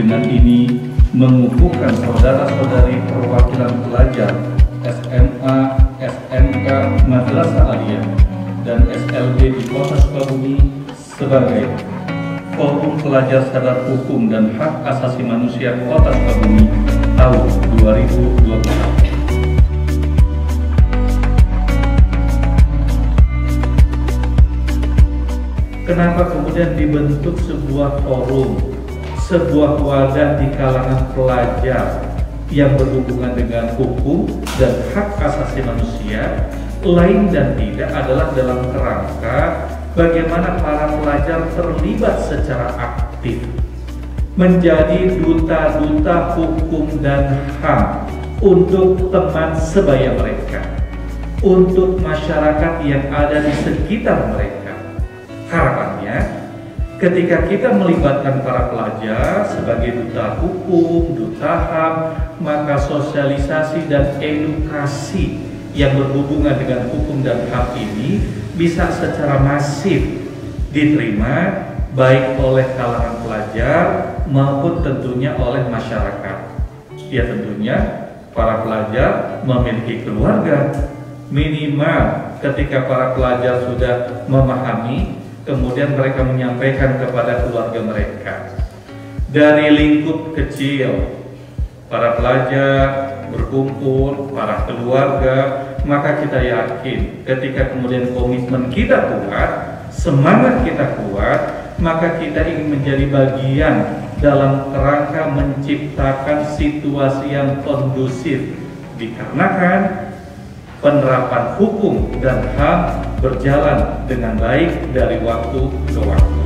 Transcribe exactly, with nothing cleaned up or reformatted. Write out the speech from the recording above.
dengan ini mengukuhkan saudara-saudari perwakilan pelajar S M A, S M K, Madrasah Aliyah, dan S L B di Kota Sukabumi sebagai Forum Pelajar Sadar Hukum dan Hak Asasi Manusia Kota Sukabumi tahun dua ribu dua puluh satu. Kenapa kemudian dibentuk sebuah forum, sebuah wadah di kalangan pelajar yang berhubungan dengan hukum dan hak asasi manusia? Lain dan tidak adalah dalam kerangka bagaimana para pelajar terlibat secara aktif menjadi duta-duta hukum dan H A M untuk teman sebaya mereka, untuk masyarakat yang ada di sekitar mereka. Harapannya, ketika kita melibatkan para pelajar sebagai duta hukum, duta H A M, maka sosialisasi dan edukasi yang berhubungan dengan hukum dan H A M ini bisa secara masif diterima baik oleh kalangan pelajar maupun tentunya oleh masyarakat. Ya, tentunya para pelajar memiliki keluarga. Minimal ketika para pelajar sudah memahami, kemudian mereka menyampaikan kepada keluarga mereka. Dari lingkup kecil, para pelajar berkumpul, para keluarga, maka kita yakin ketika kemudian komitmen kita kuat, semangat kita kuat, maka kita ingin menjadi bagian dalam kerangka menciptakan situasi yang kondusif, dikarenakan penerapan hukum dan H A M berjalan dengan baik dari waktu ke waktu.